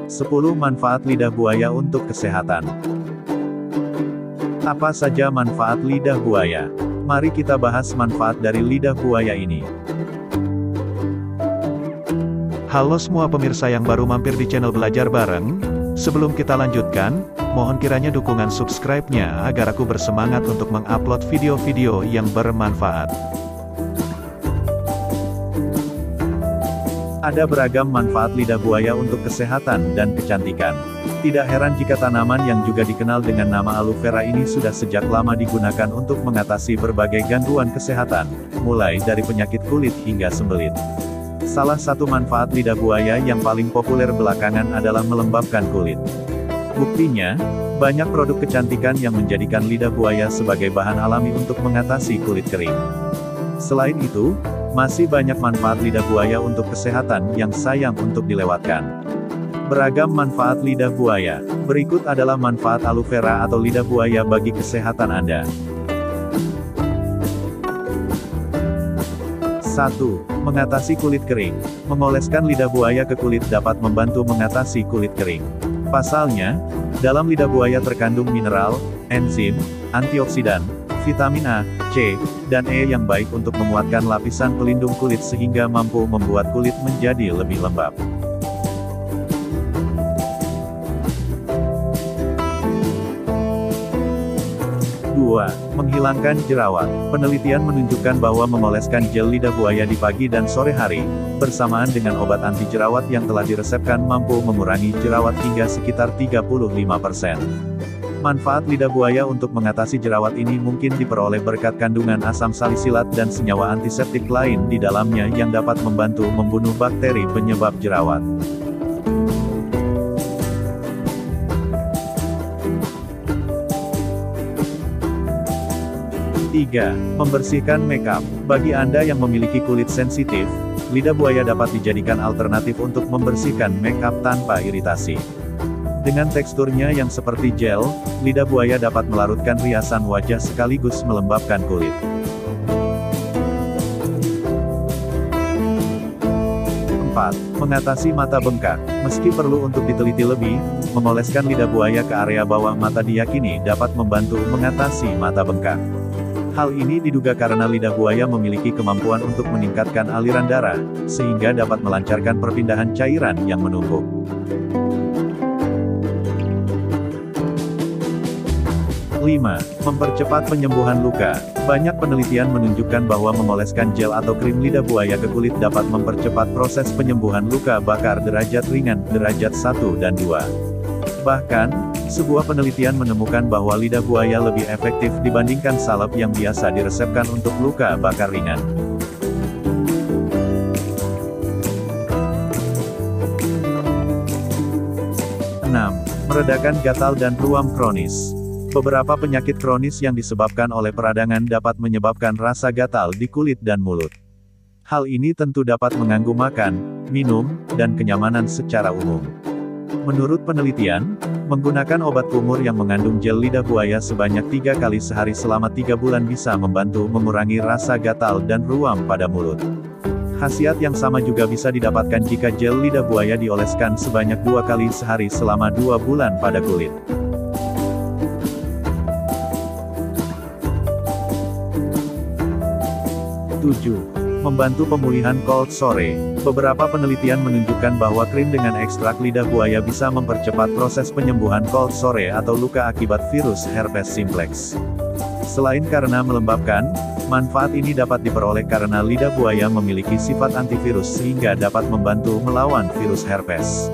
10 manfaat lidah buaya untuk kesehatan. Apa saja manfaat lidah buaya? Mari kita bahas manfaat dari lidah buaya ini. Halo semua pemirsa yang baru mampir di channel Belajar Bareng. Sebelum kita lanjutkan, mohon kiranya dukungan subscribe-nya agar aku bersemangat untuk mengupload video-video yang bermanfaat. Ada beragam manfaat lidah buaya untuk kesehatan dan kecantikan. Tidak heran jika tanaman yang juga dikenal dengan nama aloe vera ini sudah sejak lama digunakan untuk mengatasi berbagai gangguan kesehatan, mulai dari penyakit kulit hingga sembelit. Salah satu manfaat lidah buaya yang paling populer belakangan adalah melembabkan kulit. Buktinya, banyak produk kecantikan yang menjadikan lidah buaya sebagai bahan alami untuk mengatasi kulit kering. Selain itu, masih banyak manfaat lidah buaya untuk kesehatan yang sayang untuk dilewatkan. Beragam manfaat lidah buaya. Berikut adalah manfaat aloe vera atau lidah buaya bagi kesehatan Anda. 1. Mengatasi kulit kering. Mengoleskan lidah buaya ke kulit dapat membantu mengatasi kulit kering. Pasalnya, dalam lidah buaya terkandung mineral, enzim, antioksidan, vitamin A, C, dan E yang baik untuk menguatkan lapisan pelindung kulit sehingga mampu membuat kulit menjadi lebih lembab. 2. Menghilangkan jerawat. Penelitian menunjukkan bahwa memoleskan gel lidah buaya di pagi dan sore hari, bersamaan dengan obat anti jerawat yang telah diresepkan mampu mengurangi jerawat hingga sekitar 35%. Manfaat lidah buaya untuk mengatasi jerawat ini mungkin diperoleh berkat kandungan asam salisilat dan senyawa antiseptik lain di dalamnya yang dapat membantu membunuh bakteri penyebab jerawat. 3. Membersihkan makeup. Bagi Anda yang memiliki kulit sensitif, lidah buaya dapat dijadikan alternatif untuk membersihkan makeup tanpa iritasi. Dengan teksturnya yang seperti gel, lidah buaya dapat melarutkan riasan wajah sekaligus melembabkan kulit. 4. Mengatasi mata bengkak. Meski perlu untuk diteliti lebih, memoleskan lidah buaya ke area bawah mata diyakini dapat membantu mengatasi mata bengkak. Hal ini diduga karena lidah buaya memiliki kemampuan untuk meningkatkan aliran darah, sehingga dapat melancarkan perpindahan cairan yang menumpuk. 5. Mempercepat penyembuhan luka. Banyak penelitian menunjukkan bahwa memoleskan gel atau krim lidah buaya ke kulit dapat mempercepat proses penyembuhan luka bakar derajat ringan, derajat 1 dan 2. Bahkan, sebuah penelitian menemukan bahwa lidah buaya lebih efektif dibandingkan salep yang biasa diresepkan untuk luka bakar ringan. 6. Meredakan gatal dan ruam kronis. Beberapa penyakit kronis yang disebabkan oleh peradangan dapat menyebabkan rasa gatal di kulit dan mulut. Hal ini tentu dapat mengganggu makan, minum, dan kenyamanan secara umum. Menurut penelitian, menggunakan obat kumur yang mengandung gel lidah buaya sebanyak 3 kali sehari selama 3 bulan bisa membantu mengurangi rasa gatal dan ruam pada mulut. Khasiat yang sama juga bisa didapatkan jika gel lidah buaya dioleskan sebanyak 2 kali sehari selama 2 bulan pada kulit. 7. Membantu pemulihan cold sore. Beberapa penelitian menunjukkan bahwa krim dengan ekstrak lidah buaya bisa mempercepat proses penyembuhan cold sore atau luka akibat virus herpes simplex. Selain karena melembabkan, manfaat ini dapat diperoleh karena lidah buaya memiliki sifat antivirus sehingga dapat membantu melawan virus herpes.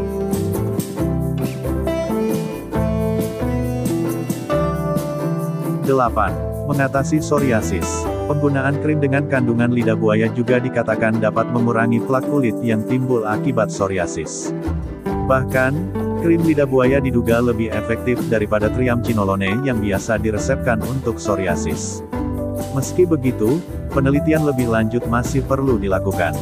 8. Mengatasi psoriasis. Penggunaan krim dengan kandungan lidah buaya juga dikatakan dapat mengurangi plak kulit yang timbul akibat psoriasis. Bahkan, krim lidah buaya diduga lebih efektif daripada triamcinolone yang biasa diresepkan untuk psoriasis. Meski begitu, penelitian lebih lanjut masih perlu dilakukan.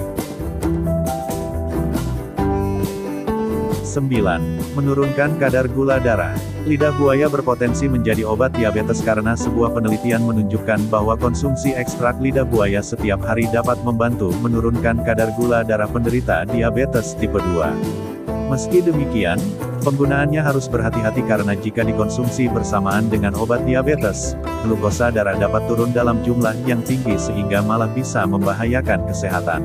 9. Menurunkan kadar gula darah. Lidah buaya berpotensi menjadi obat diabetes karena sebuah penelitian menunjukkan bahwa konsumsi ekstrak lidah buaya setiap hari dapat membantu menurunkan kadar gula darah penderita diabetes tipe 2. Meski demikian, penggunaannya harus berhati-hati karena jika dikonsumsi bersamaan dengan obat diabetes, glukosa darah dapat turun dalam jumlah yang tinggi sehingga malah bisa membahayakan kesehatan.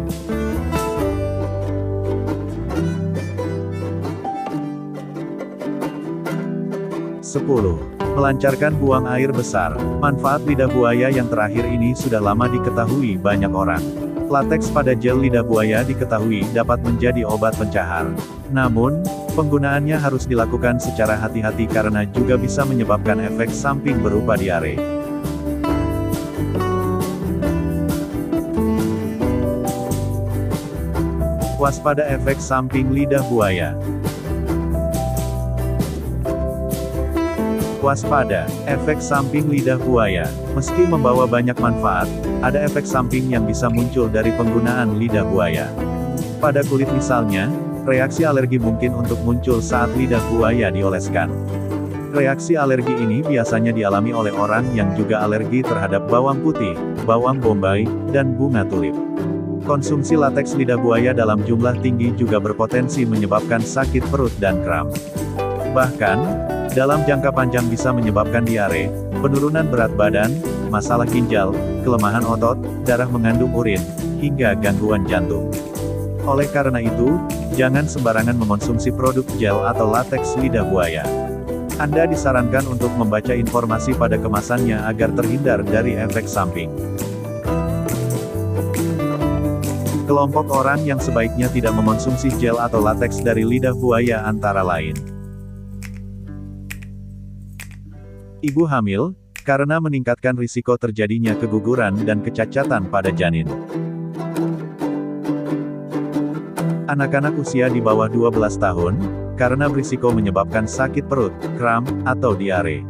10. Melancarkan buang air besar. Manfaat lidah buaya yang terakhir ini sudah lama diketahui banyak orang. Lateks pada gel lidah buaya diketahui dapat menjadi obat pencahar. Namun, penggunaannya harus dilakukan secara hati-hati karena juga bisa menyebabkan efek samping berupa diare. Waspada efek samping lidah buaya. Waspada, efek samping lidah buaya. Meski membawa banyak manfaat, ada efek samping yang bisa muncul dari penggunaan lidah buaya. Pada kulit misalnya, reaksi alergi mungkin untuk muncul saat lidah buaya dioleskan. Reaksi alergi ini biasanya dialami oleh orang yang juga alergi terhadap bawang putih, bawang bombay, dan bunga tulip. Konsumsi lateks lidah buaya dalam jumlah tinggi juga berpotensi menyebabkan sakit perut dan kram. Bahkan, dalam jangka panjang bisa menyebabkan diare, penurunan berat badan, masalah ginjal, kelemahan otot, darah mengandung urin, hingga gangguan jantung. Oleh karena itu, jangan sembarangan mengonsumsi produk gel atau lateks lidah buaya. Anda disarankan untuk membaca informasi pada kemasannya agar terhindar dari efek samping. Kelompok orang yang sebaiknya tidak mengonsumsi gel atau lateks dari lidah buaya antara lain. Ibu hamil, karena meningkatkan risiko terjadinya keguguran dan kecacatan pada janin. Anak-anak usia di bawah 12 tahun, karena berisiko menyebabkan sakit perut, kram, atau diare.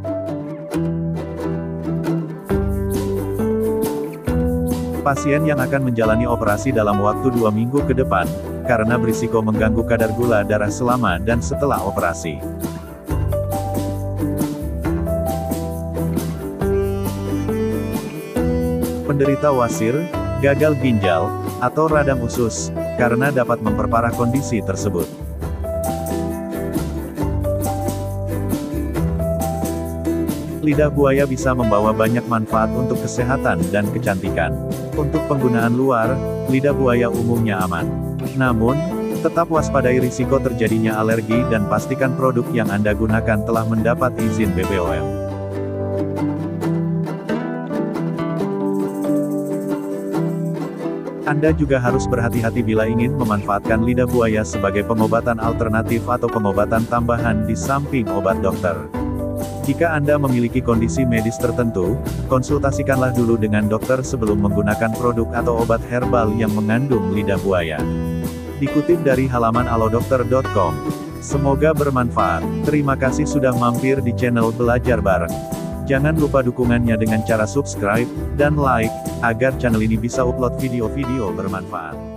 Pasien yang akan menjalani operasi dalam waktu 2 minggu ke depan, karena berisiko mengganggu kadar gula darah selama dan setelah operasi. Penderita wasir, gagal ginjal, atau radang usus, karena dapat memperparah kondisi tersebut. Lidah buaya bisa membawa banyak manfaat untuk kesehatan dan kecantikan. Untuk penggunaan luar, lidah buaya umumnya aman. Namun, tetap waspadai risiko terjadinya alergi dan pastikan produk yang Anda gunakan telah mendapat izin BPOM. Anda juga harus berhati-hati bila ingin memanfaatkan lidah buaya sebagai pengobatan alternatif atau pengobatan tambahan di samping obat dokter. Jika Anda memiliki kondisi medis tertentu, konsultasikanlah dulu dengan dokter sebelum menggunakan produk atau obat herbal yang mengandung lidah buaya. Dikutip dari halaman alodokter.com. Semoga bermanfaat. Terima kasih sudah mampir di channel Belajar Bareng. Jangan lupa dukungannya dengan cara subscribe dan like, agar channel ini bisa upload video-video bermanfaat.